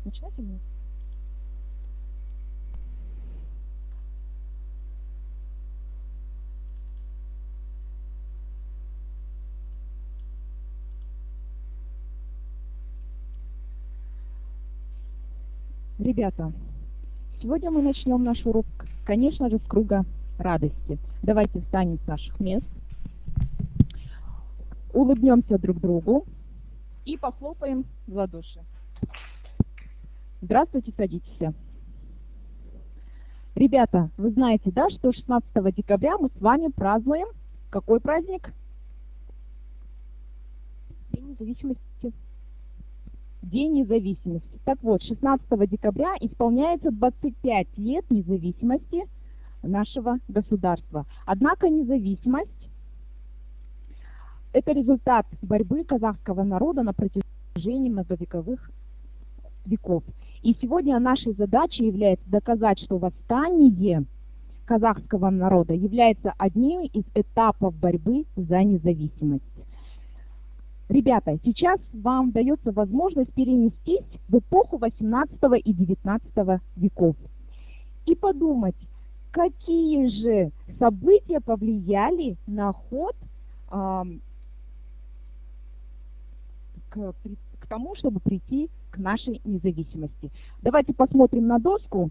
Начинать или нет? Ребята, сегодня мы начнем наш урок, конечно же, с круга радости. Давайте встанем с наших мест, улыбнемся друг другу и похлопаем в ладоши. Здравствуйте, садитесь. Ребята, вы знаете, да, что 16 декабря мы с вами празднуем какой праздник? День независимости. День независимости. Так вот, 16 декабря исполняется 25 лет независимости нашего государства. Однако независимость – это результат борьбы казахского народа на протяжении многовековых веков. И сегодня нашей задачей является доказать, что восстание казахского народа является одним из этапов борьбы за независимость. Ребята, сейчас вам дается возможность перенестись в эпоху 18 и 19 веков и подумать, какие же события повлияли на ход к тому, чтобы прийти к нашей независимости. Давайте посмотрим на доску.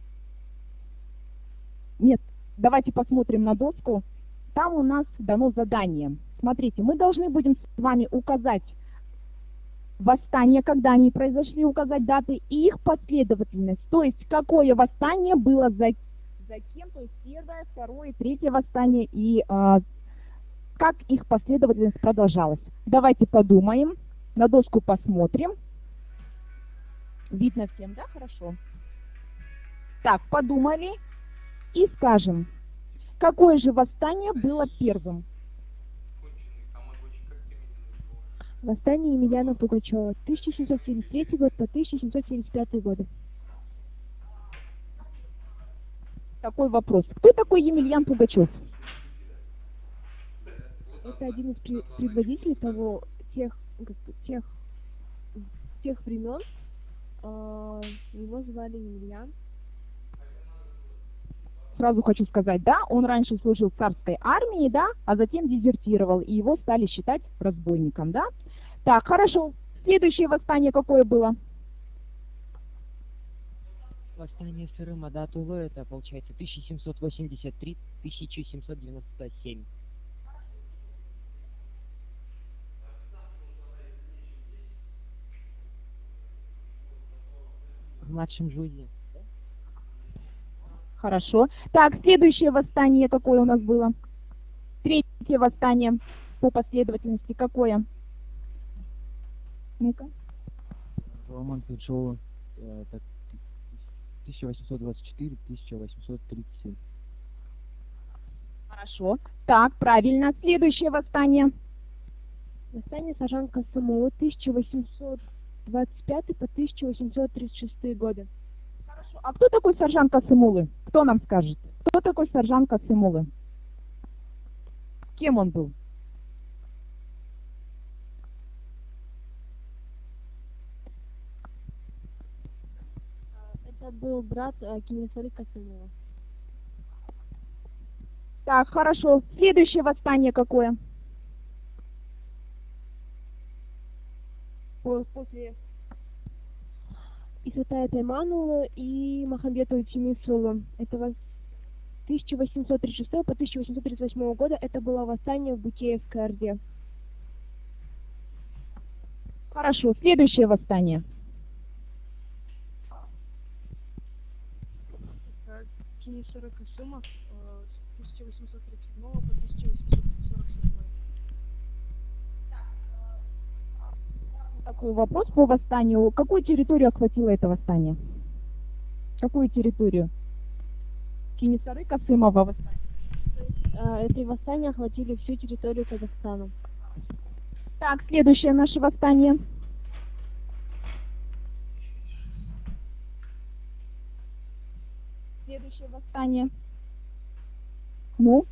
Нет, давайте посмотрим на доску. Там у нас дано задание. Смотрите, мы должны будем с вами указать восстания, когда они произошли, указать даты и их последовательность. То есть, какое восстание было за кем, то есть первое, второе, третье восстание и как их последовательность продолжалась. Давайте подумаем, на доску посмотрим. Видно всем, да? Хорошо. Так, подумали и скажем, какое же восстание было первым? Восстание Емельяна Пугачева, 1773 год по 1775 годы. Такой вопрос. Кто такой Емельян Пугачев? Это один из предводителей тех времен. Его звали Емельян. Сразу хочу сказать, да, он раньше служил в царской армии, да, а затем дезертировал, и его стали считать разбойником, да. Так, хорошо. Следующее восстание какое было? Восстание Сырым Адатулы, это получается 1783-1797. В младшем Жузе. Хорошо. Так, следующее восстание какое у нас было? Третье восстание по последовательности какое? Ну-ка. Роман Пугачева, 1824-1837. Хорошо. Так, правильно. Следующее восстание. Восстание Саржан Касымулы, 1825 по 1836 годы. Хорошо. А кто такой Саржан Касымулы? Кто нам скажет? Кто такой Саржан Касымулы? Кем он был? Это был брат Кенесары Касымова. Так, хорошо. Следующее восстание какое? После... Исатая Тайманула и Махамбетова Тимисула. Это 1836 по 1838 года. Это было восстание в Бутеевской Орде. Хорошо. Следующее восстание. Кенесары Касыма с 1837 по 1847. Такой вопрос по восстанию. Какую территорию охватило это восстание? Какую территорию? Кенесары Касымова восстание. Эти восстания охватили всю территорию Казахстана. Так, следующее наше восстание. Следующее восстание. Ну?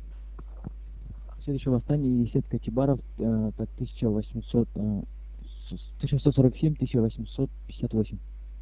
Следующее восстание Есет Катибаров, 1840 1647-1858.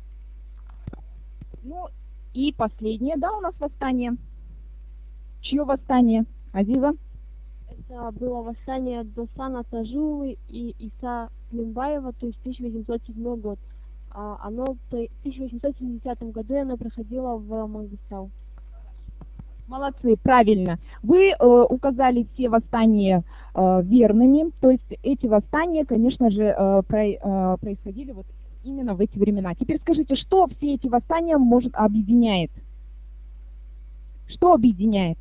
Ну, и последнее, да, у нас восстание. Чье восстание, Азиза? Это было восстание Досана Тажулы и Иса Климбаева, то есть 1807 год. Оно в 1870 году оно проходило в Мангыстау. Молодцы, правильно. Вы указали все восстания верными, то есть эти восстания, конечно же, происходили вот именно в эти времена. Теперь скажите, что все эти восстания может объединяет? Что объединяет?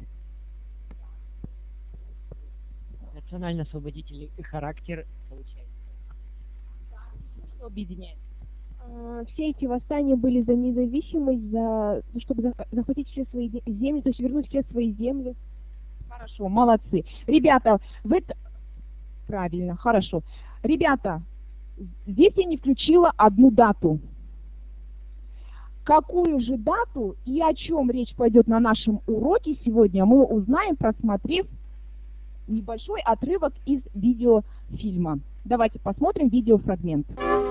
Национально-освободительный характер получается. Что объединяет? Все эти восстания были за независимость, чтобы захватить все свои земли, то есть вернуть все свои земли. Хорошо, молодцы. Ребята, правильно, хорошо. Ребята, здесь я не включила одну дату. Какую же дату и о чем речь пойдет на нашем уроке сегодня, мы узнаем, просмотрев небольшой отрывок из видеофильма. Давайте посмотрим видеофрагмент.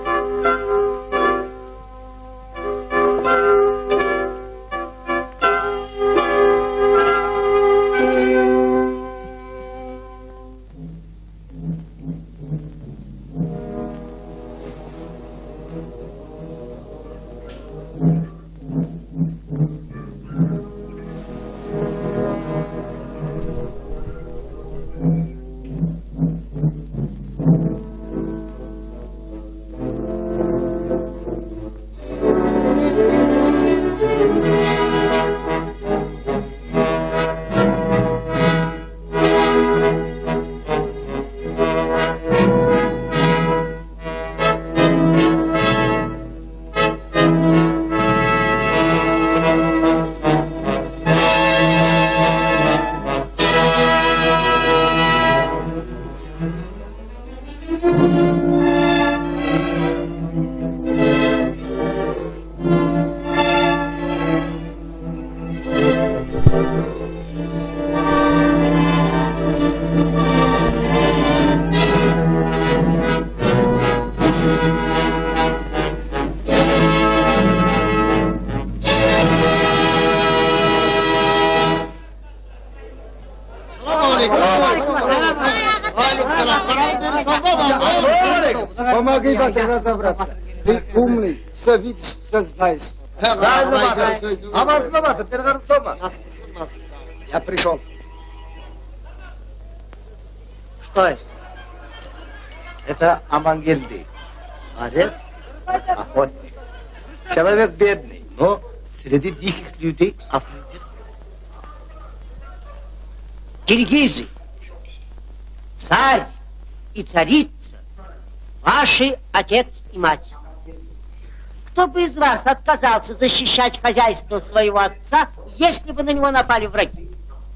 Помоги бате разобраться. Ты умный, все видишь, все знаешь. Я пришел. Что это? Это Амангельды. Молодец, охотник. Человек бедный, но среди диких людей авторитет. Киргизы, царь и царица, ваши отец и мать. Кто бы из вас отказался защищать хозяйство своего отца, если бы на него напали враги?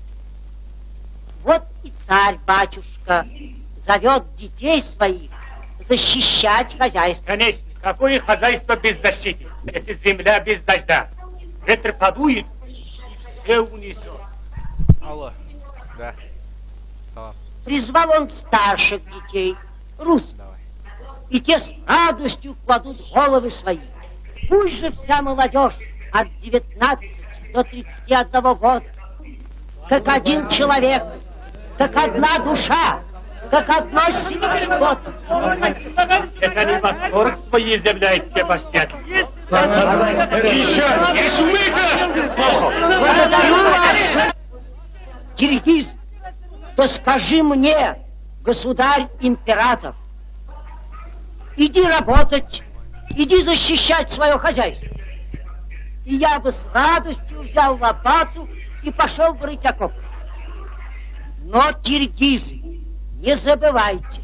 Вот и царь, батюшка, зовет детей своих защищать хозяйство. Конечно, какое хозяйство без защиты? Это земля без дождя. Ветер подует и все унесет. Алло, да. Алло. Призвал он старших детей, русских, и те с радостью кладут головы свои. Пусть же вся молодежь от 19 до 31 года, как один человек, как одна душа, как одно семейство. Это не восторг своей изъявляет Себастьян. Еще, не шумите! Благодарю вас, киргиз, то скажи мне, государь-император, иди работать, иди защищать свое хозяйство. И я бы с радостью взял лопату и пошел бы рыть окоп. Но, киргизы, не забывайте,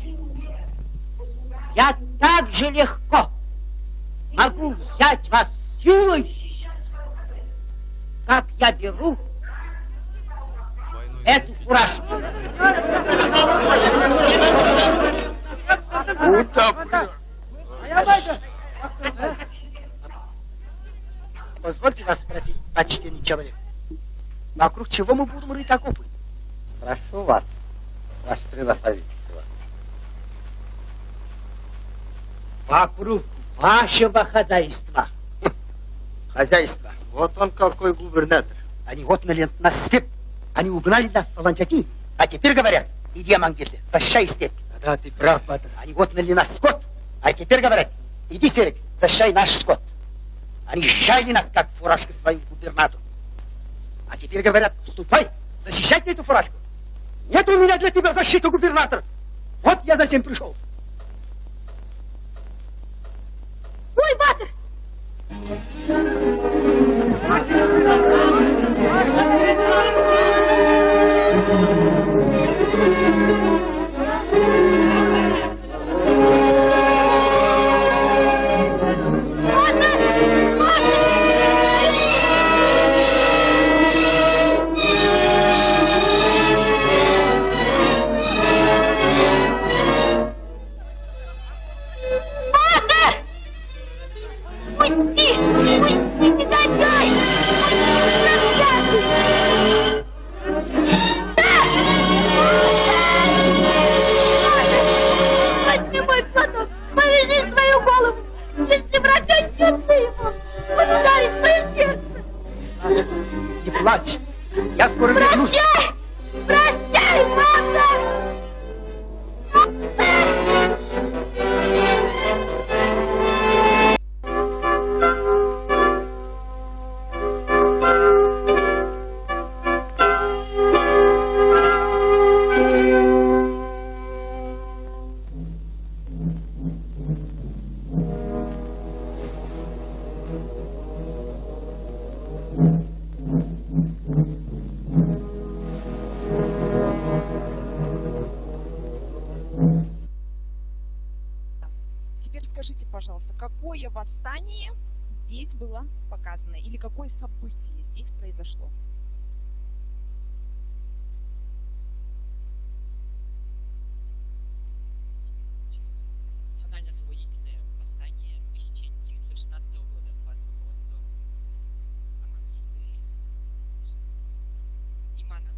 я так же легко могу взять вас силой, как я беру эту фуражку. Позвольте вас спросить, почтенный человек, вокруг чего мы будем рыть окопы? Прошу вас, ваше превосходительство. вокруг вашего хозяйства. Хозяйство. Вот он какой губернатор. Они вот на степь. Они угнали нас, солончаки. А теперь говорят, иди, Амангельде, защищай степь. Да, ты прав, Батыр. Они вот нас скот. А теперь говорят, иди, Серик, защищай наш скот. Они сжали нас, как фуражка свою губернатору. А теперь говорят, вступай, защищать эту фуражку. Нет у меня для тебя защиты, губернатор. Вот я зачем пришел. Ой, Батыр! Не плачь, я скоро вернусь. Прощай, Батыр! Теперь скажите, пожалуйста, какое восстание здесь было показано или какое событие здесь произошло? Национально-освободительное восстание 1916 года под руководством Иманова.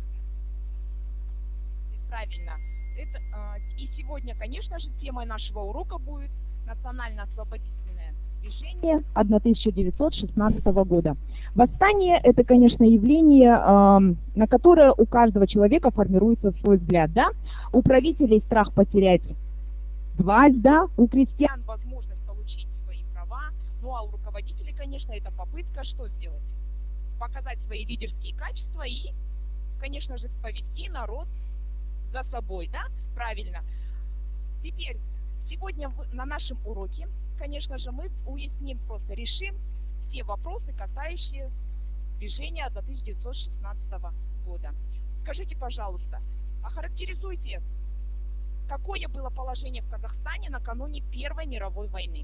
Правильно. Это, и сегодня, конечно же, темой нашего урока будет национально-освободительное движение 1916 года. Восстание – это, конечно, явление, на которое у каждого человека формируется свой взгляд. Да? У правителей страх потерять власть, да? У крестьян возможность получить свои права, ну а у руководителей, конечно, это попытка что сделать? Показать свои лидерские качества и, конечно же, повести народ за собой, да? Правильно. Теперь, сегодня на нашем уроке, конечно же, мы уясним, просто решим все вопросы, касающиеся движения 1916 года. Скажите, пожалуйста, охарактеризуйте, какое было положение в Казахстане накануне Первой мировой войны?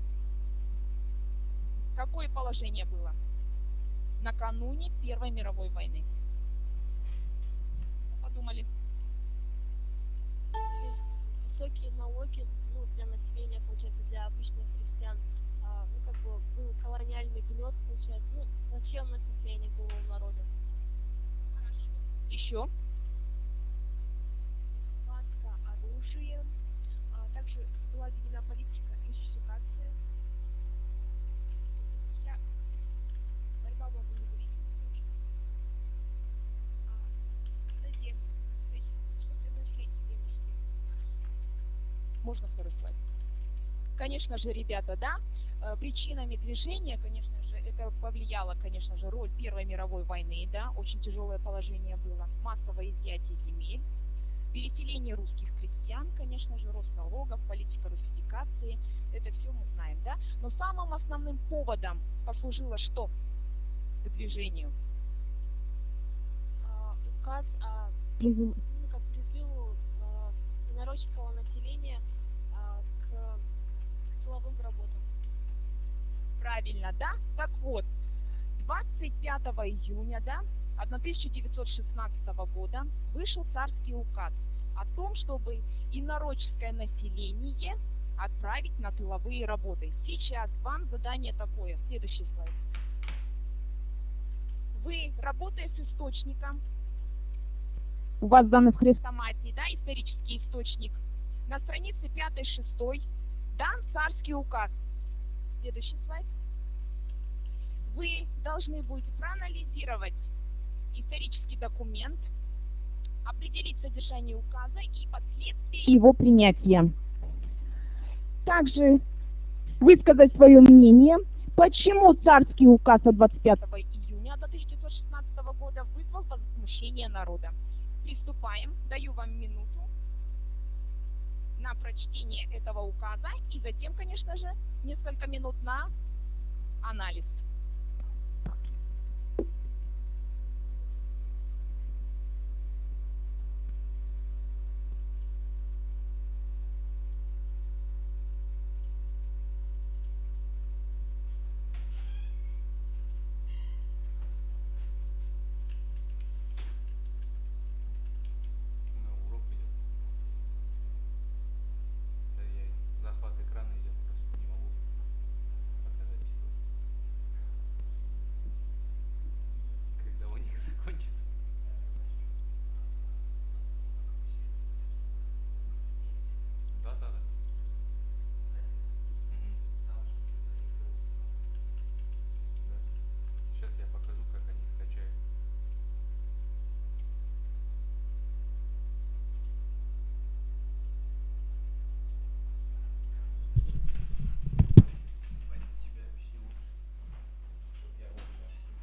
Какое положение было накануне Первой мировой войны? Подумали. Высокие налоги, ну, для населения, получается, для обычных крестьян, ну, как бы, был колониальный гнет, получается, ну, плачевное состояние было у народа. Хорошо. Еще? Нехватка оружия, также была введена политика исчезации. Вся борьба была за независимость тоже. Кстати, что предложили тебе мечты? Можно второй слайд? Конечно же, ребята, да, причинами движения, конечно же, это повлияло, конечно же, роль Первой мировой войны, да, очень тяжелое положение было, массовое изъятие земель, переселение русских крестьян, конечно же, рост налогов, политика русификации, это все мы знаем, да, но самым основным поводом послужило что к движению? Указ о призыву инородческого населения к силовым работам. Правильно, да? Так вот, 25 июня, да, 1916 года вышел царский указ о том, чтобы инородческое население отправить на тыловые работы. Сейчас вам задание такое. Следующий слайд. Вы, работая с источником, у вас данные в хрестоматии, да, исторический источник, на странице 5-6 дан царский указ. Следующий слайд. Вы должны будете проанализировать исторический документ, определить содержание указа и последствия его принятия. Также высказать свое мнение, почему царский указ от 25 июня 1916 года вызвал возмущение народа. Приступаем. Даю вам минуту на прочтение этого указа и затем, конечно же, несколько минут на анализ. У меня урок идет. Да, захват экрана идет, просто не могу пока записывать. Когда у них закончится. Да. Да. Сейчас я покажу, как они скачают. Тебя объясню лучше, чтоб я вам объяснил.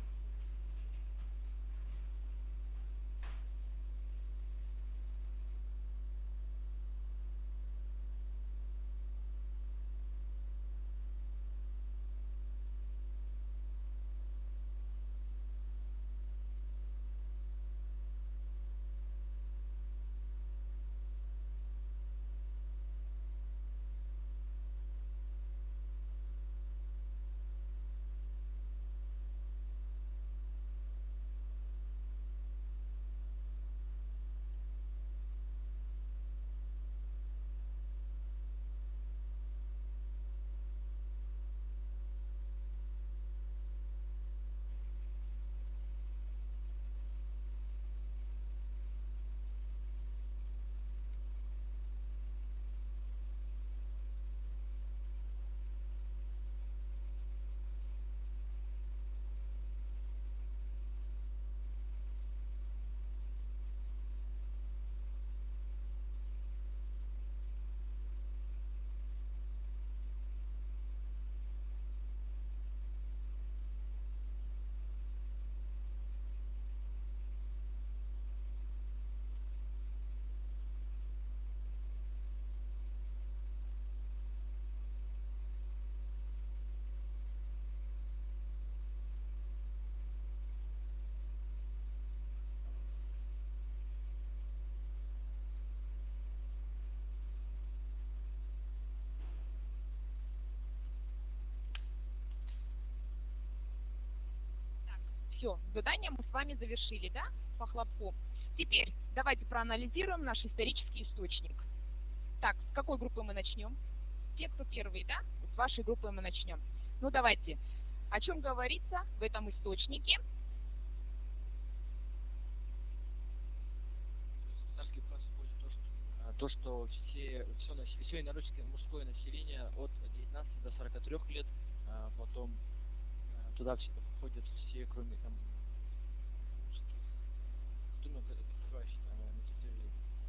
Все, задание мы с вами завершили, да, по хлопку. Теперь давайте проанализируем наш исторический источник. Так, с какой группы мы начнем? Те, кто первые, да? Вот с вашей группы мы начнем. Ну давайте, о чем говорится в этом источнике? Царский указ входит то, что все инородческое мужское население от 19 до 43 лет, потом туда входят все, кроме там проживающих на территории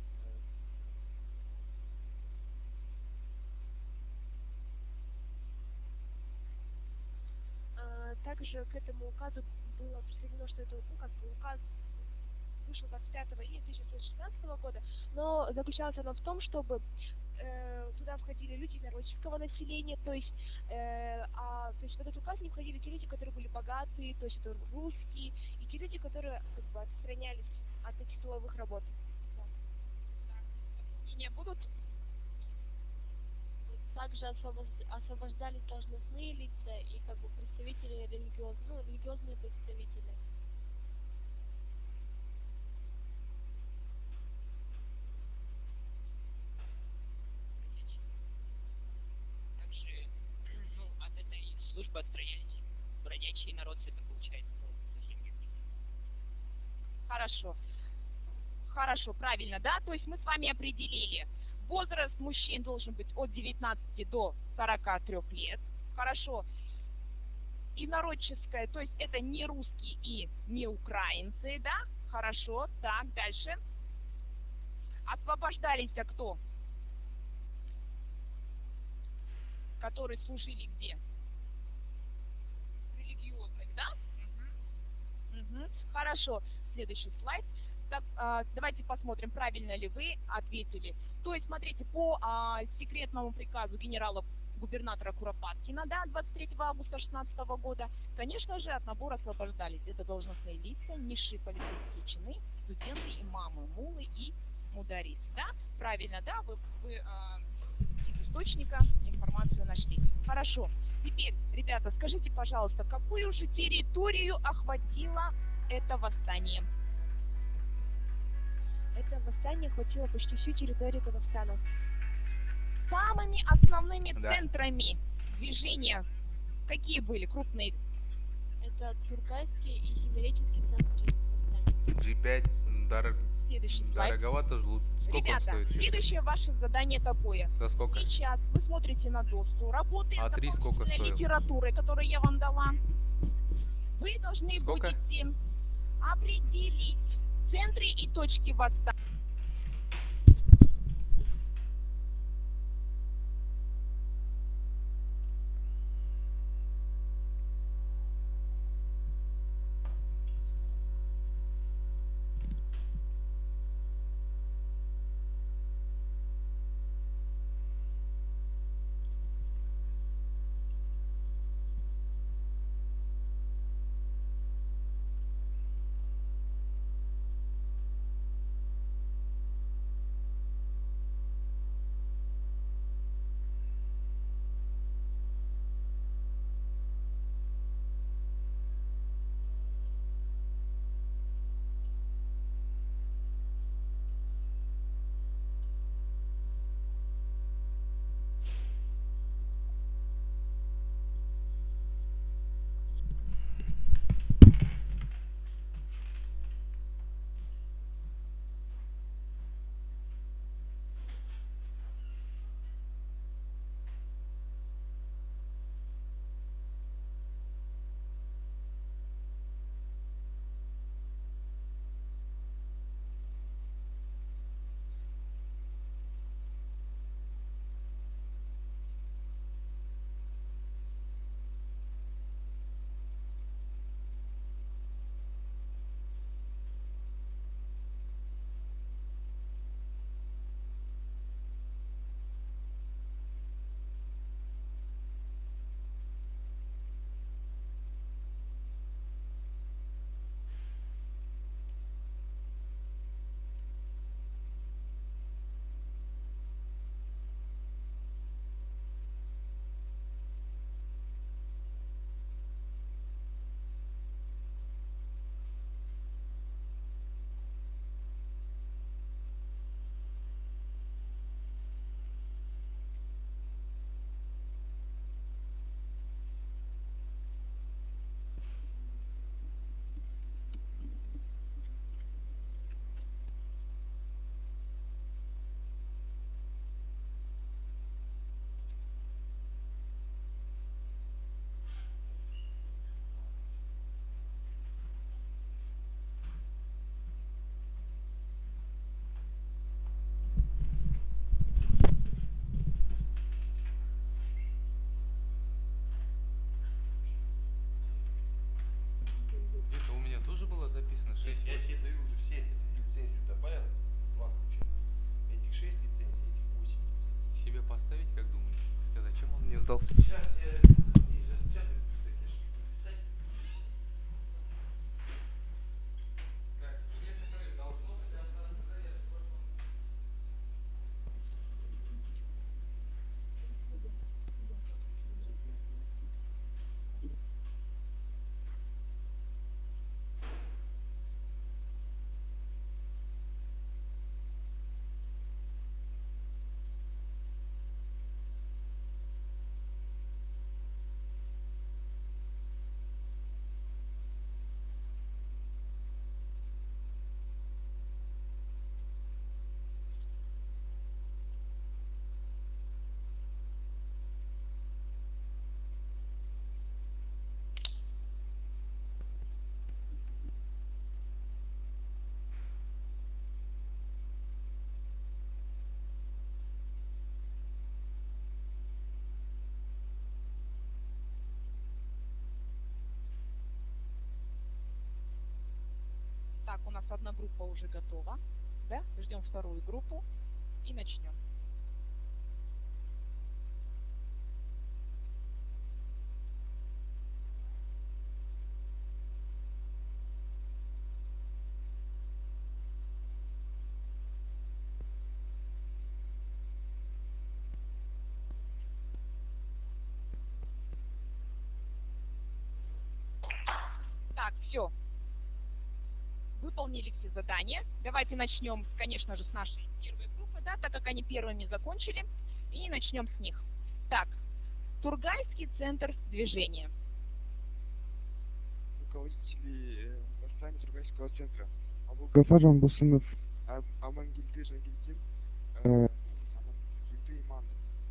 Также к этому указу было присоединено, что это указ вышел 25 июня 1916 года, но заключалось оно в том, чтобы туда входили люди инородческого населения, то есть в этот указ не входили те люди, которые были богатые, то есть это русские, и те люди, которые как бы отстранялись от этих тыловых работ. Не будут? Также освобождались должностные лица и как бы представители религиозные представители. Также, от этой службы отстранялись бродячие народцы, это получается, совсем нет. Хорошо. Хорошо, правильно, да? То есть мы с вами определили Возраст мужчин должен быть от 19 до 43 лет. Хорошо. Инородческое, то есть это не русские и не украинцы, да? Хорошо. Так, дальше. Освобождались кто? Которые служили где? Религиозных, да? Угу. Хорошо. Следующий слайд. Так, давайте посмотрим, правильно ли вы ответили. То есть, смотрите, по секретному приказу генерала-губернатора Куропаткина, да, 23 августа 2016 года, конечно же, от набора освобождались. Это должностные лица, низшие полицейские чины, студенты, имамы, мулы и мударисы, да? Правильно, да? Вы из источника информацию нашли. Хорошо. Теперь, ребята, скажите, пожалуйста, какую же территорию охватило это восстание? Это восстание охватило почти всю территорию Казахстана. Самыми основными центрами движения какие были крупные? Это Тюркайские и Семиреченские центры восстания. G5, Следующий слайд. дороговато жлут. Сколько Ребята, он стоит? следующее ваше задание такое. За сколько? Сейчас вы смотрите на доску, работаете с А3 сколько дополнительной стоил? литературой, которую я вам дала. Вы должны Сколько? будете определить центры и точки восстания. Где-то у меня тоже было записано 6. Я тебе даю уже все, лицензию добавил, 2 ключа. Этих 6 лицензий, этих 8 лицензий. Себе поставить, как думаете? Хотя зачем он мне сдался? Сейчас я распечатаю список, я что написать. Так, некоторые должно быть Так, у нас одна группа уже готова. Да? Ждем вторую группу и начнем. Так, все. Выполнили все задания. Давайте начнем, конечно же, с нашей первой группы, да, так как они первыми закончили. И начнем с них. Так, Тургайский центр движения. Руководители восстания Тургайского центра. Абу-Гафар Жамбусынов, Амангельды Жангельдин, Амангельды Иманов.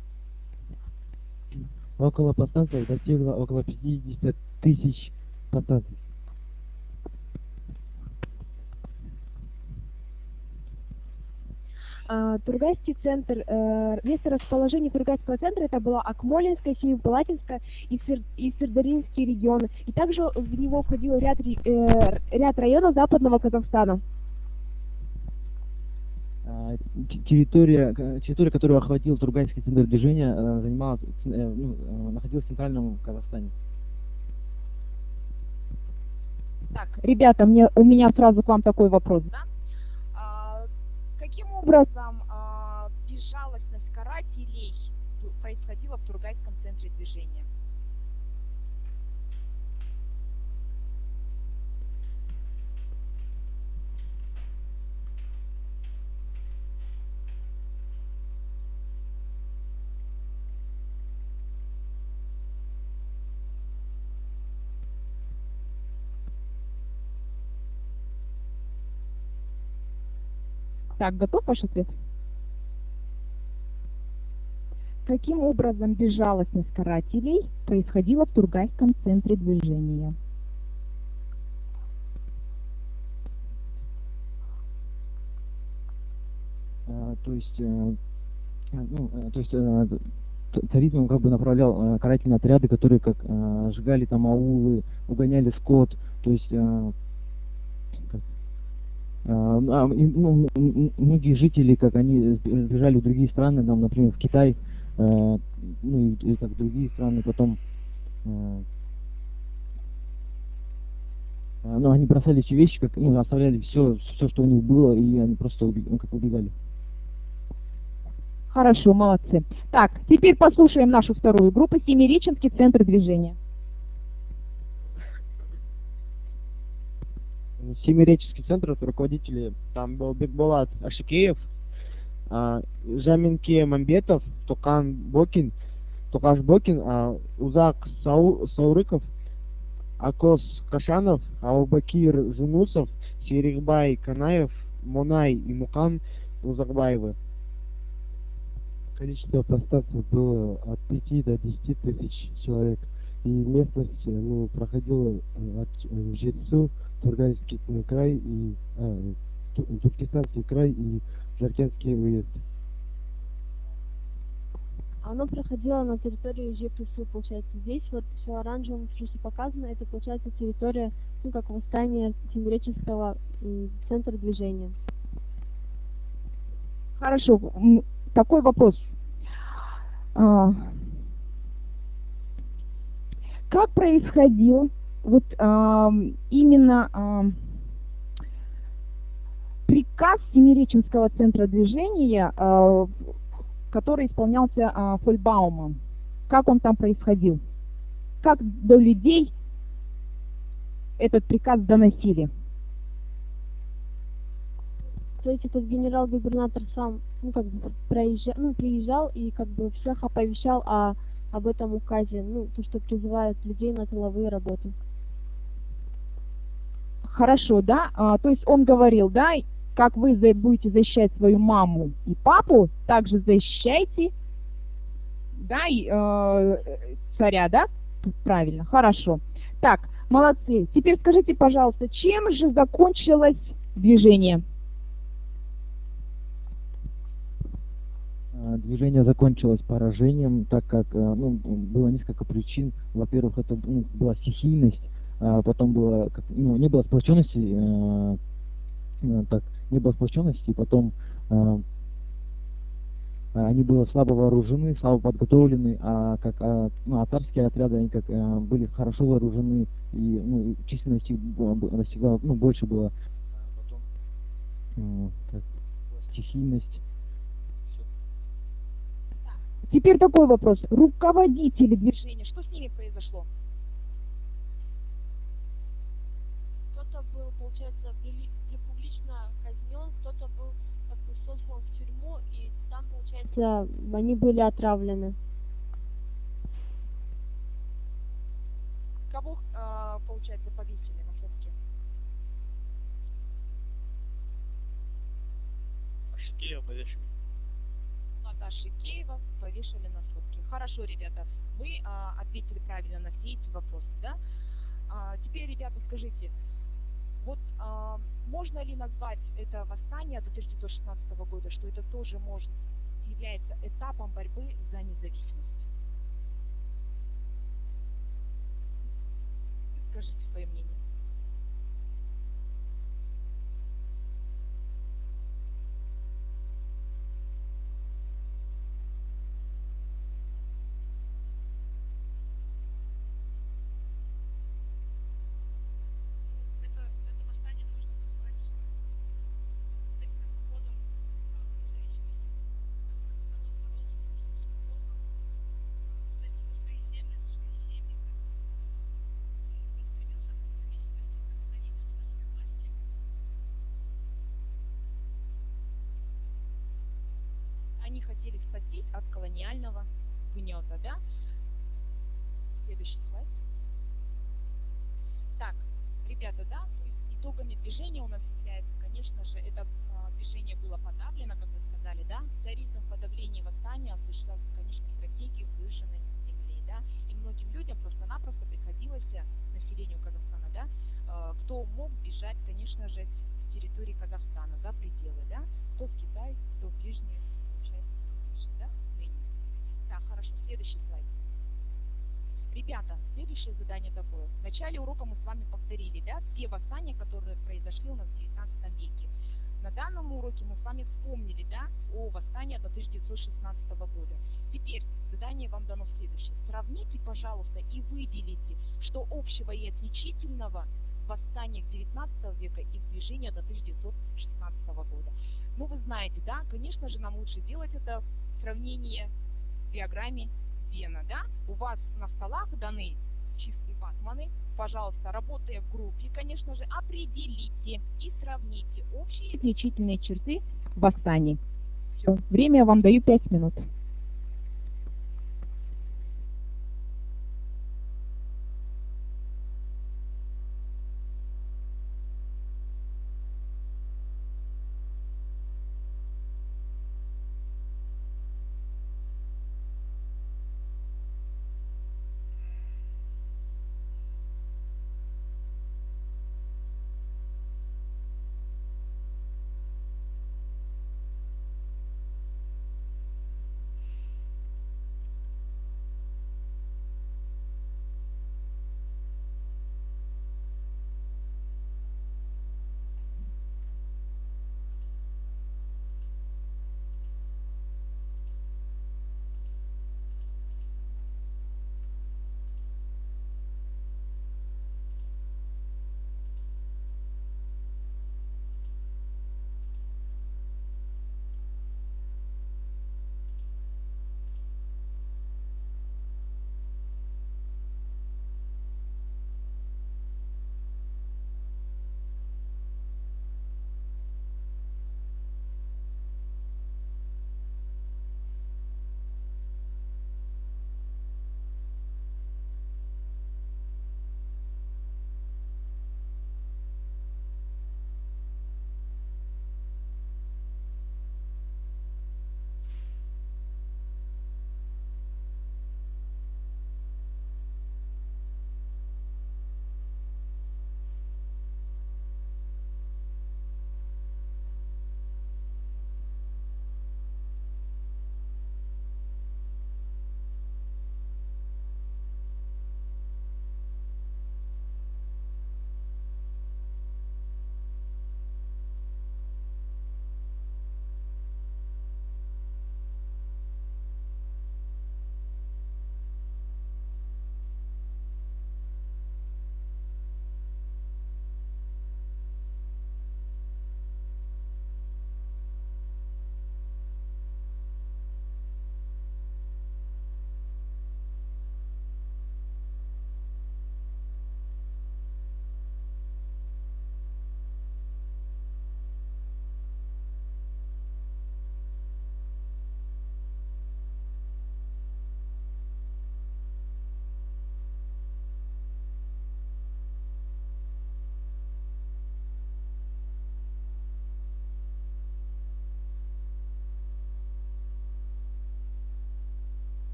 Около подстанций достигло около 50 тысяч подстанций. Тургайский центр, место расположения Тургайского центра это была Акмолинская, Семипалатинская и Сырдарьинский регионы. И также в него входил ряд районов Западного Казахстана. Территория, которую охватил Тургайский центр движения, находилась в Центральном Казахстане. Так, ребята, у меня сразу к вам такой вопрос. Да? Каким образом безжалостность карателей происходила в Тургайском центре движения? Так, готов ваш ответ? Каким образом безжалостность карателей происходила в Тургайском центре движения? Царизм как бы направлял карательные отряды, которые как сжигали там аулы, угоняли скот, то есть многие жители, как они сбежали в другие страны, там, например, в Китай, и как другие страны, потом они бросали все вещи, как, оставляли все, что у них было, и они просто убегали. Хорошо, молодцы. Так, теперь послушаем нашу вторую группу, Семиреченский центр движения. Семиреченский центр, руководители, там был Бекболат Ашикеев, Жаминке Мамбетов, Токаш Бокин, Узак Саурыков, Акос Кашанов, Аубакир Жунусов, Серикбай Канаев, Монай и Мукан Узакбаевы. Количество подстанций было от 5 до 10 тысяч человек. И местность проходила от Жетсу, Тургайский край и Туркестанский край и Жаркентский уезд. Оно проходило на территории ЖПСУ, получается. Здесь вот все оранжевым, что показано, это получается территория, как восстание Семиреченского центра движения. Хорошо, такой вопрос. Как происходил вот именно приказ Семиреченского центра движения, который исполнялся Фольбаумом? Как он там происходил? Как до людей этот приказ доносили? То есть этот генерал-губернатор сам приезжал и как бы всех оповещал об этом указе, то, что призывает людей на тыловые работы. Хорошо, да? То есть он говорил, да, как вы будете защищать свою маму и папу, также защищайте, да, и, царя, да? Правильно, хорошо. Так, молодцы. Теперь скажите, пожалуйста, чем же закончилось движение? Движение закончилось поражением, так как было несколько причин. Во-первых, это была стихийность, потом было, не было сплоченности так, не было сплоченности, и потом они были слабо вооружены, слабо подготовлены, татарские отряды, они были хорошо вооружены, и численность их достигала, больше было. Потом Стихийность. Теперь такой вопрос. Руководители движения. Движение. Что с ними произошло? Кто-то был, получается, публично казнен, кто-то был как бы сослан в тюрьму, и там, получается, они были отравлены. Кого, получается, повесили на фотке? Ашикеева повешали. Ашикеева повешали на сутки. Хорошо, ребята, вы ответили правильно на все эти вопросы, да? Теперь, ребята, скажите, вот можно ли назвать это восстание 1916 года, что это тоже является этапом борьбы за независимость? Скажите свое мнение. Они хотели спастись от колониального гнета, да? Следующий слайд. Так, ребята, да, то есть итогами движения у нас является, конечно же, это движение было подавлено, как вы сказали, да? Царизм в подавлении восстания осуществлял, конечно, стратегию выжженной земли, да? И многим людям просто-напросто приходилось, населению Казахстана, да, кто мог бежать, конечно же, с территории Казахстана за пределы, да? Кто в Китай, кто в ближние. Да? Так, хорошо, следующий слайд. Ребята, следующее задание такое. В начале урока мы с вами повторили, да, все восстания, которые произошли у нас в 19 веке. На данном уроке мы с вами вспомнили, да, о восстании 1916 года. Теперь задание вам дано следующее. Сравните, пожалуйста, и выделите, что общего и отличительного в восстаниях 19 века и в движении 1916 года. Ну, вы знаете, да, конечно же, нам лучше делать это сравнение в диаграмме Вена, да? У вас на столах даны чистые ватманы. Пожалуйста, работая в группе, конечно же, определите и сравните общие Отличительные черты восстаний. Все, время я вам даю 5 минут.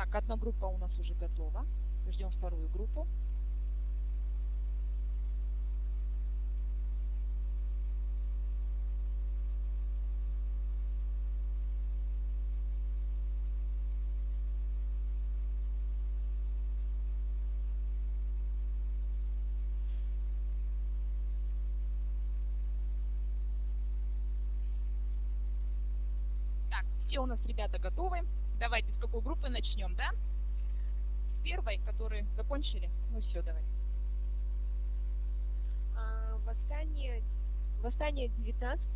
Так, одна группа у нас уже готова. Ждем вторую группу. Так, все у нас ребята готовы. Давайте с какой группы начнем, да? С первой, которые закончили. Ну все, давай. Восстание в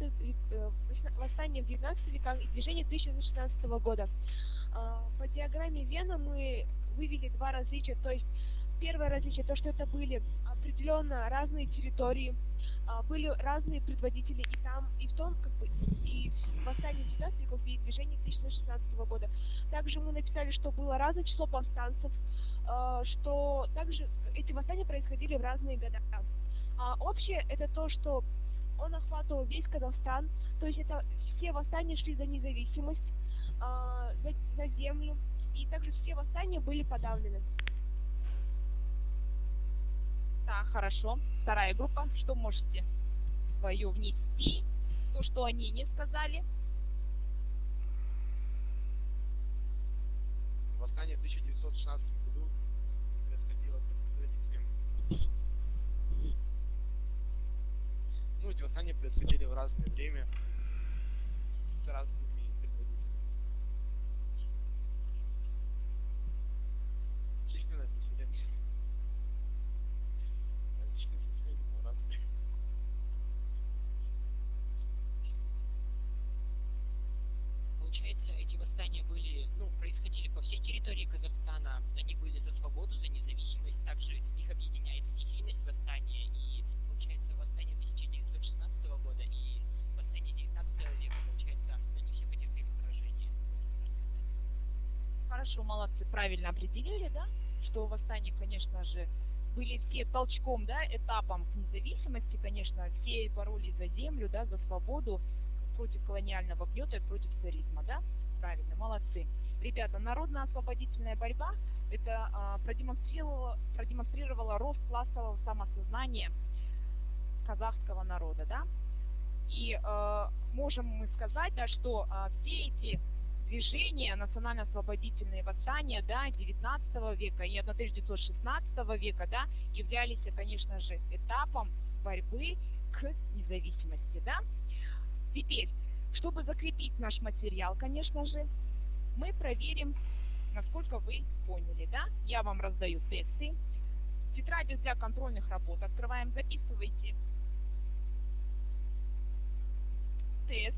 19 веках и движение 1916 года. По диаграмме Вена мы вывели два различия. То есть первое различие, то, что это были определенно разные территории, были разные предводители и там, и в том, как бы, и в восстании 19 веков, и движение 1916 года. Также мы написали, что было разное число повстанцев, что также эти восстания происходили в разные года. Общее это то, что он охватывал весь Казахстан, то есть это все восстания шли за независимость, за землю, и также все восстания были подавлены. Так, хорошо. Вторая группа. Что можете свое внести? То, что они не сказали. Восстание в 1916 году происходило под предводителем. Ну, эти восстания происходили в разное время с разными предводителями. Численность населения. Численность населения была разная. Получается, эти восстания были, происходили по всей территории Казахстана. Они были за свободу, за независимость. Также их объединяет стихийность восстания. И получается, восстание 1916 года и восстание 19 века, получается, они все потерпели поражение. Хорошо, молодцы, правильно определили, да? Что восстания, конечно же, были все толчком, да, этапом к независимости, конечно, все боролись за землю, да, за свободу, против колониального гнета и против царизма, да? Правильно, молодцы. Ребята, народно-освободительная борьба это продемонстрировала рост классового самосознания казахского народа, да? И можем мы сказать, да, что все эти движения, национально-освободительные восстания, да, 19 века и 1916 века, да, являлись, конечно же, этапом борьбы к независимости, да. Теперь, чтобы закрепить наш материал, конечно же, мы проверим, насколько вы поняли, да. Я вам раздаю тесты. Тетради для контрольных работ открываем, записывайте тест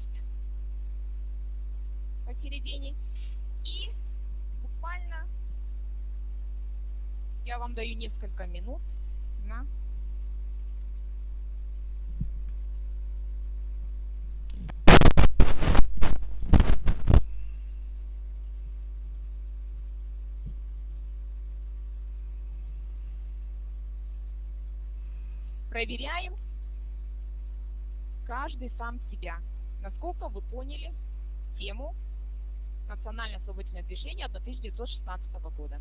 посередине. И буквально я вам даю несколько минут на проверяем каждый сам себя, насколько вы поняли тему национально-освободительное движение 1916 года.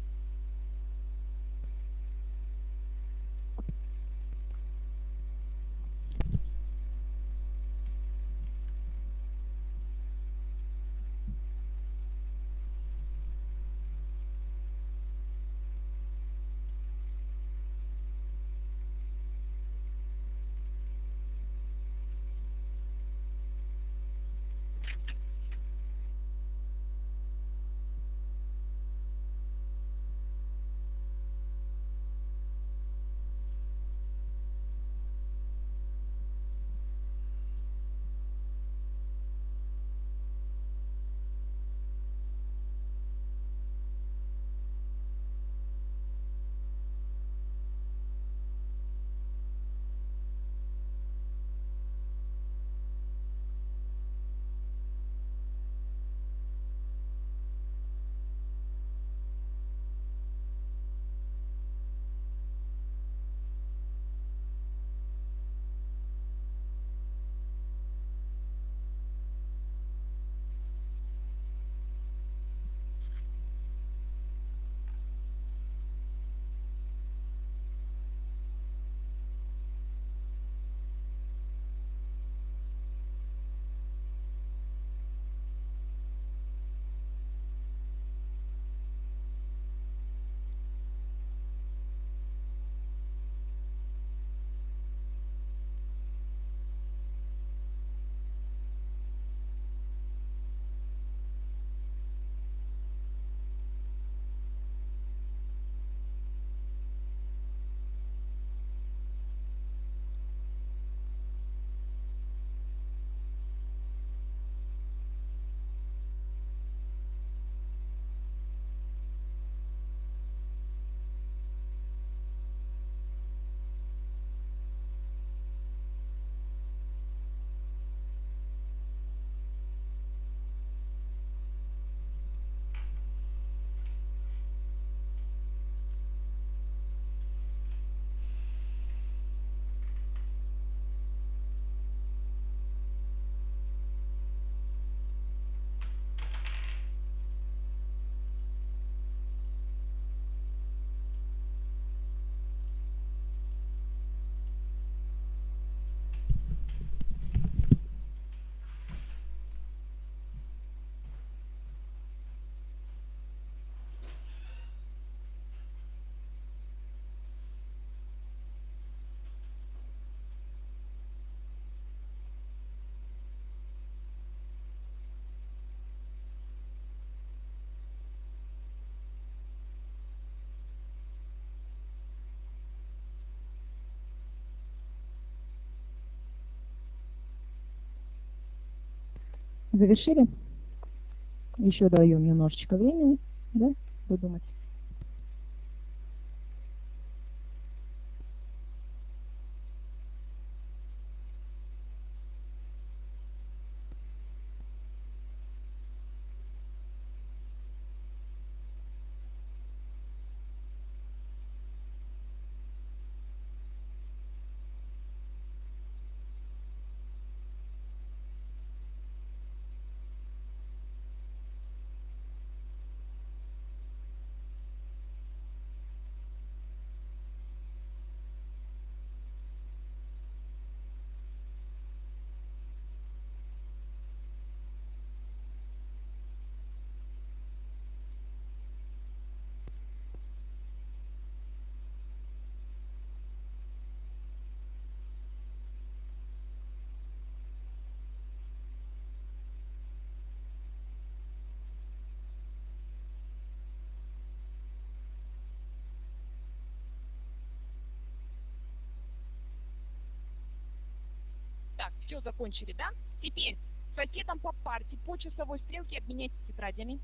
Завершили? Еще даем немножечко времени, да, подумать. Так, все закончили, да? Теперь соседом по парте по часовой стрелке обменяйтесь тетрадями.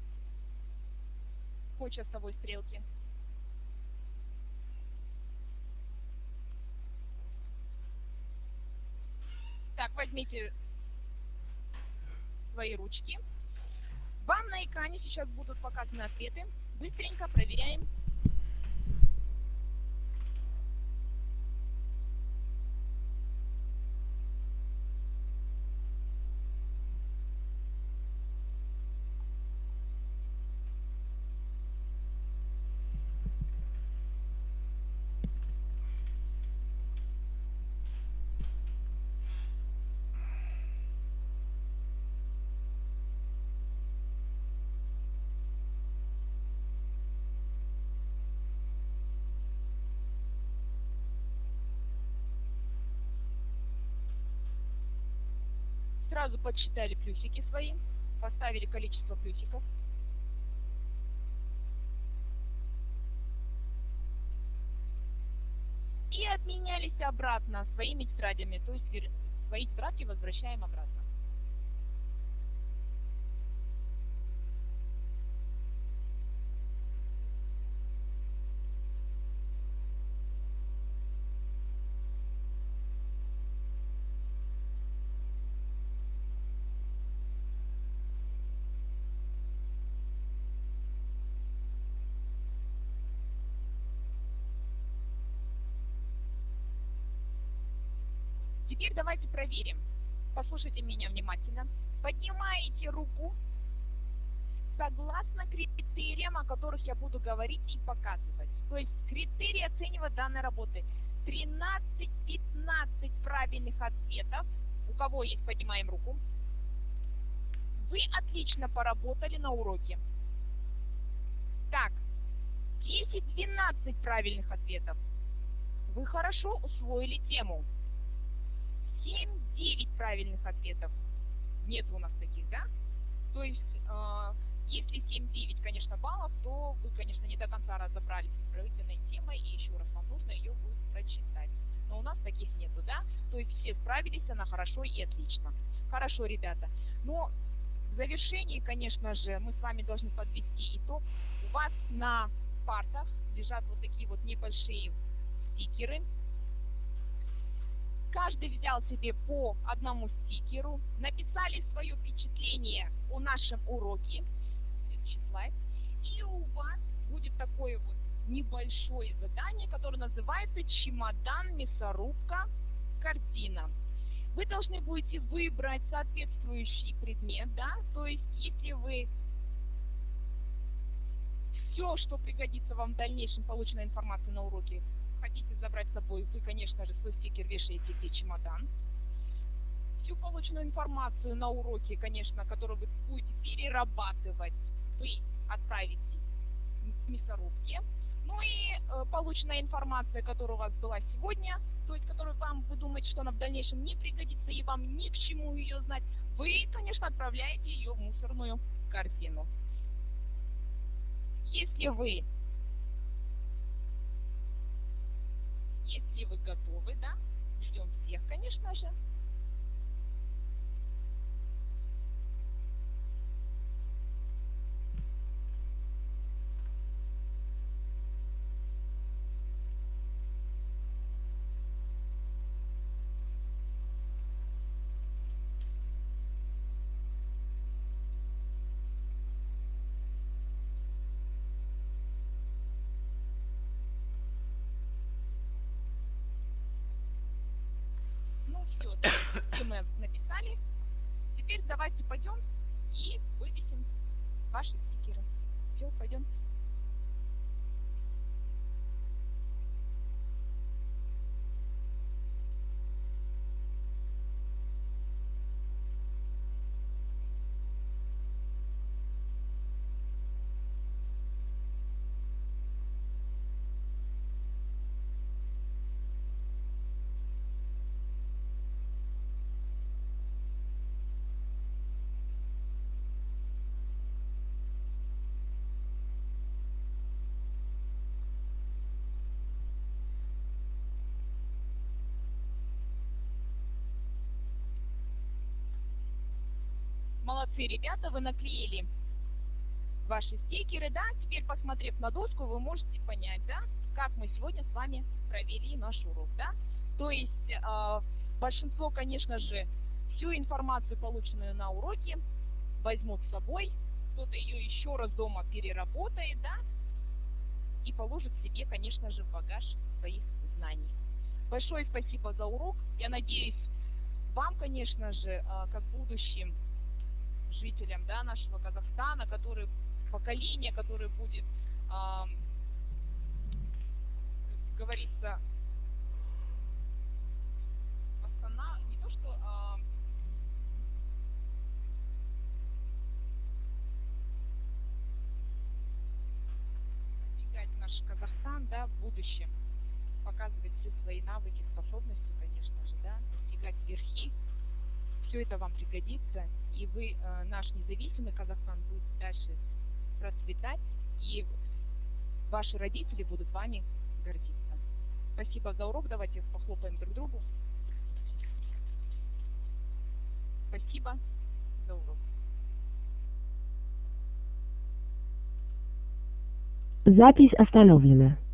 По часовой стрелке. Так, возьмите свои ручки. Вам на экране сейчас будут показаны ответы. Быстренько проверяем. Сразу подсчитали плюсики свои, поставили количество плюсиков. И обменялись обратно своими тетрадями, то есть свои тетрадки возвращаем обратно. Теперь давайте проверим. Послушайте меня внимательно. Поднимаете руку согласно критериям, о которых я буду говорить и показывать. То есть критерии оценивать данной работы. 13-15 правильных ответов. У кого есть, поднимаем руку. Вы отлично поработали на уроке. Так, 10-12 правильных ответов. Вы хорошо усвоили тему. 7-9 правильных ответов. Нет у нас таких, да? То есть, если 7-9, конечно, баллов, то вы, конечно, не до конца разобрались с пройденной темой, и еще раз вам нужно ее будет прочитать. Но у нас таких нету, да? То есть все справились, она хорошо и отлично. Хорошо, ребята. Но в завершении, конечно же, мы с вами должны подвести итог. У вас на партах лежат вот такие вот небольшие стикеры. Каждый взял себе по одному стикеру, написали свое впечатление о нашем уроке, следующий слайд, и у вас будет такое вот небольшое задание, которое называется «Чемодан, мясорубка, корзина». Вы должны будете выбрать соответствующий предмет, да, то есть если вы все, что пригодится вам в дальнейшем, полученной информации на уроке, хотите забрать с собой, вы, конечно же, свой стикер вешаете в чемодан. Всю полученную информацию на уроке, конечно, которую вы будете перерабатывать, вы отправите в мясорубке. Ну и полученная информация, которая у вас была сегодня, то есть которую вы думаете, что она в дальнейшем не пригодится и вам ни к чему ее знать, вы, конечно, отправляете ее в мусорную корзину. Если вы готовы, да, ждем всех, конечно же. показали. Теперь давайте пойдем и вывесим ваши стикеры. Все, пойдем. Молодцы, ребята, вы наклеили ваши стикеры, да? Теперь, посмотрев на доску, вы можете понять, да, как мы сегодня с вами провели наш урок, да? То есть большинство, конечно же, всю информацию, полученную на уроке, возьмут с собой, кто-то ее еще раз дома переработает, да, и положит себе, конечно же, в багаж своих знаний. Большое спасибо за урок. Я надеюсь, вам, конечно же, как будущим жителям, да, нашего Казахстана, поколение, которое будет, как говорится, не то что продвигать наш Казахстан, да, в будущем, показывать все свои навыки, способности, конечно же, да, достигать верхи. Все это вам пригодится, и вы, наш независимый Казахстан, будет дальше процветать, и ваши родители будут вами гордиться. Спасибо за урок. Давайте похлопаем друг другу. Спасибо за урок. Запись остановлена.